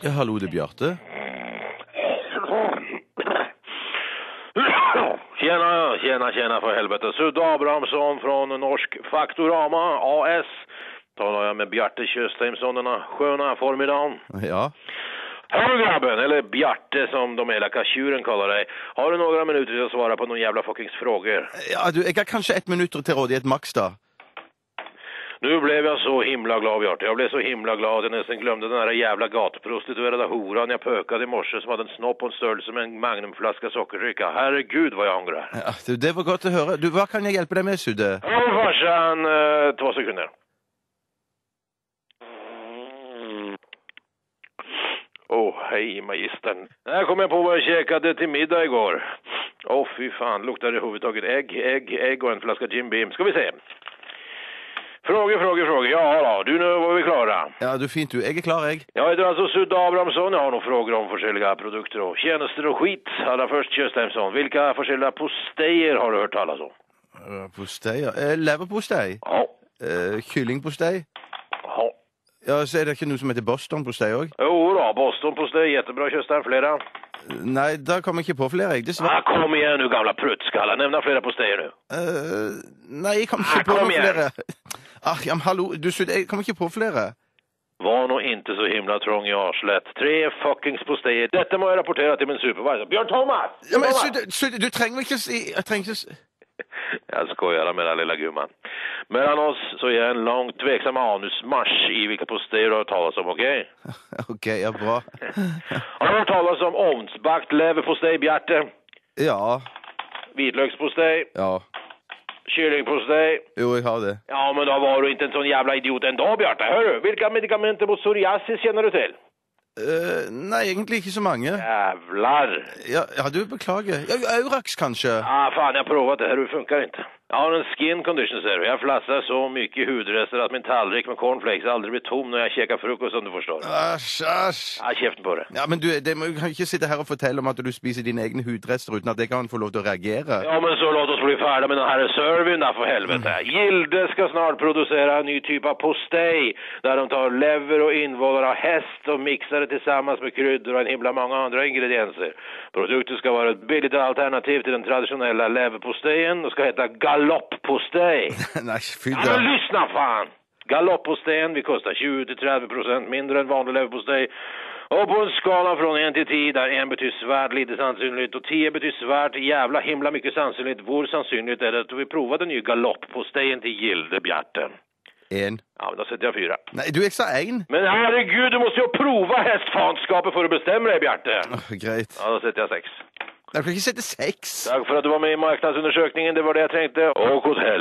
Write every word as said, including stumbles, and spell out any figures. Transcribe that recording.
Ja, hallo, det er Bjarte. Tjena, tjena, tjena för helvete. Sudde Abrahamsson från Norsk Faktorama A S. Talar jag med Bjarte Tjøstheimsson denna sköna formiddagen. Ja. Hör grabben, eller Bjarte som de elaka tjuren kallar dig. Har du några minuter till att svara på någon jävla fuckings frågor? Ja, du, jeg har kanskje ett minutter til rådighet maks da. Nu blev jag så himla glad, Bjarte. Jag blev så himla glad att jag nästan glömde den här jävla gatuprostituerade horan jag pökade i morse som hade en snopp och en stöld som en magnumflaska sockerdricka. Herregud vad jag ångrar. Ja, du, det var godt å høre. Du, hva kan jeg hjelpe deg med, Sudde? Ja, farsan, eh, två sekunder. Åh, oh, hej magistern. Här kom jag på vad jag käkade till middag igår. Åh, oh, fy fan, luktar det huvudtaget ägg, ägg, ägg och en flaska Jim Beam. Ska vi se. Frågor, frågor, frågor. Ja då, du nu var vi klara. Ja, du, fint du. Jeg er klar, jeg. Jag heter alltså Sudde Abrahamsson. Jag har nog frågor om forskjelliga produkter och tjänster och skit. Allra först, Tjøstheimsson. Vilka forskjelliga postejer har du hört talas om? Uh, postei, ja. Eh, leverpostei. Ja. Eh, kyllingpostei. Ja. Ja, så er det ikke noe som heter Boston-postei også? Jo då, Boston-postej. Jättebra, Tjøstheim. Flera? Nei, da kommer jeg ikke på flere, jeg. Dessverre. Ah, kom igen nu, gamla pruttskalla. Nämna flera postejer nu. Uh, nei, jeg kommer ikke Ah, på kom noen igjen. flere. Ah, ja, men hallo, du, Sudde, jeg kommer ikke på flere. Var nog inte så himla trång i arslet. Tre fuckings postejer. Detta må jag rapportera till min supervisor. Björn Thomas! Ja, men Sudde, Sudde, du trenger ikke si... Jeg trenger ikke si... Jag skojar med den lilla gumman. Mellan oss så är jag en långt tveksam anusmarsch i vilka postejer du har talat om, okej? Ok, ja, bra. Har du hört talas om ovnsbakt leverpostej, Bjarte? Ja, Vitlökspostej? ja. Kyllingpostej? Jo, jeg har det. Ja, men då var du inte en sån jävla idiot ändå, Bjarte. Hör du, vilka medikamenter mot psoriasis känner du till? Uh, nei, egentlig ikke så mange. Jävlar! Ja, ja du, beklager. Ja, Aurax, kanskje? Ah, fan, jag har provat det här. Det funkar inte. Jag har en skin condition, ser du. Jag flassar så mycket hudrester att min tallrik med cornflakes aldrig blir tom när jag käkar frukost, som du förstår. Æsj, æsj. Ja, käften på det. Ja, men du, det må, kan ikke sitte her og fortelle om at du spiser dine egne hudrester uten at det kan få lov til å reagere. Ja, men så låt oss bli färdiga med den här servyn där för helvete. Mm. Gilde ska snart producera en ny typ av postej där de tar lever och invålar av häst och mixar det tillsammans med kryddor och en himla många andra ingredienser. Produkten ska vara ett billigt alternativ till den traditionella leverpostejen och ska heta galopppostej. Nei, fyll Ja, det. men lyssna fan! Galoppostejen, vi kostar tjugo till trettio procent mindre än vanlig leverpostej. Och på en skala från en till tio där en betyder svärt lite sannsynligt och tio betyder svärt jävla himla mycket sannsynligt. Hvor sannsynligt är det att vi provar den nya galoppostejen till Gilde, Bjarte? En. Ja, men då sätter jag fyra. Nei, du, jeg sa en. Men herregud, du måste ju prova hästfanskapet för att bestämma dig, Bjarte. Åh, greit. Ja, då sätter jag sex. Jeg kan ikke sette sex. Tack för att du var med i marknadsundersökningen, det var det jag tänkte. Och åt helvete.